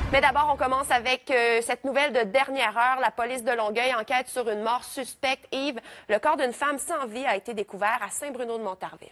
Mais d'abord, on commence avec cette nouvelle de dernière heure. La police de Longueuil enquête sur une mort suspecte. Yves, le corps d'une femme sans vie a été découvert à Saint-Bruno-de-Montarville.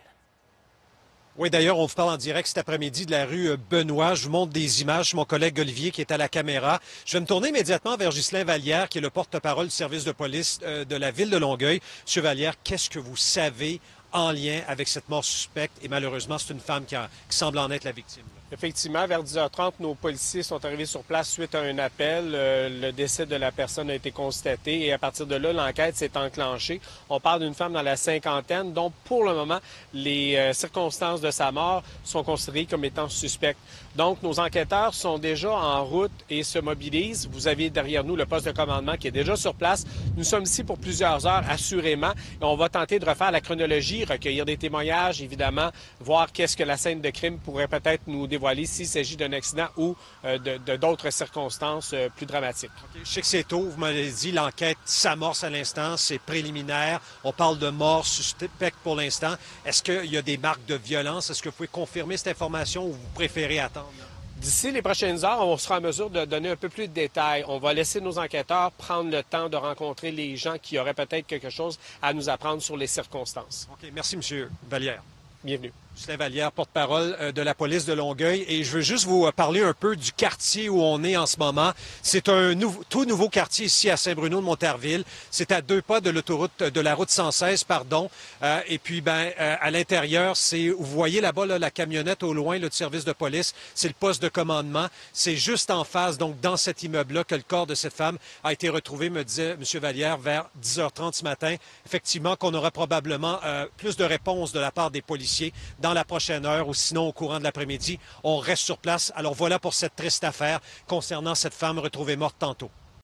Oui, d'ailleurs, on vous parle en direct cet après-midi de la rue Benoît. Je vous montre des images. Mon collègue Olivier qui est à la caméra. Je vais me tourner immédiatement vers Ghislain Vallière, qui est le porte-parole du service de police de la ville de Longueuil. Monsieur Vallière, qu'est-ce que vous savez en lien avec cette mort suspecte? Et malheureusement, c'est une femme qui semble en être la victime. Effectivement, vers 10h30, nos policiers sont arrivés sur place suite à un appel. Le décès de la personne a été constaté et à partir de là, l'enquête s'est enclenchée. On parle d'une femme dans la cinquantaine dont, pour le moment, les circonstances de sa mort sont considérées comme étant suspectes. Donc, nos enquêteurs sont déjà en route et se mobilisent. Vous avez derrière nous le poste de commandement qui est déjà sur place. Nous sommes ici pour plusieurs heures, assurément. Et on va tenter de refaire la chronologie, recueillir des témoignages, évidemment, voir qu'est-ce que la scène de crime pourrait peut-être nous dévoiler s'il s'agit d'un accident ou d'autres circonstances plus dramatiques. Okay. Je sais que c'est tôt, vous m'avez dit, l'enquête s'amorce à l'instant, c'est préliminaire. On parle de mort suspecte pour l'instant. Est-ce qu'il y a des marques de violence? Est-ce que vous pouvez confirmer cette information ou vous préférez attendre? D'ici les prochaines heures, on sera en mesure de donner un peu plus de détails. On va laisser nos enquêteurs prendre le temps de rencontrer les gens qui auraient peut-être quelque chose à nous apprendre sur les circonstances. OK. Merci, M. Vallière. Bienvenue. Ghislain Vallière, porte-parole de la police de Longueuil. Et je veux juste vous parler un peu du quartier où on est en ce moment. C'est un tout nouveau quartier ici à Saint-Bruno-de-Montarville. C'est à 2 pas de l'autoroute, de la route 116, pardon. Et puis, à l'intérieur, vous voyez là-bas la camionnette au loin, le service de police. C'est le poste de commandement. C'est juste en face, donc dans cet immeuble-là, que le corps de cette femme a été retrouvé, me disait M. Vallière, vers 10h30 ce matin. Effectivement, qu'on aura probablement plus de réponses de la part des policiers dans la prochaine heure ou sinon au courant de l'après-midi. On reste sur place. Alors voilà pour cette triste affaire concernant cette femme retrouvée morte tantôt.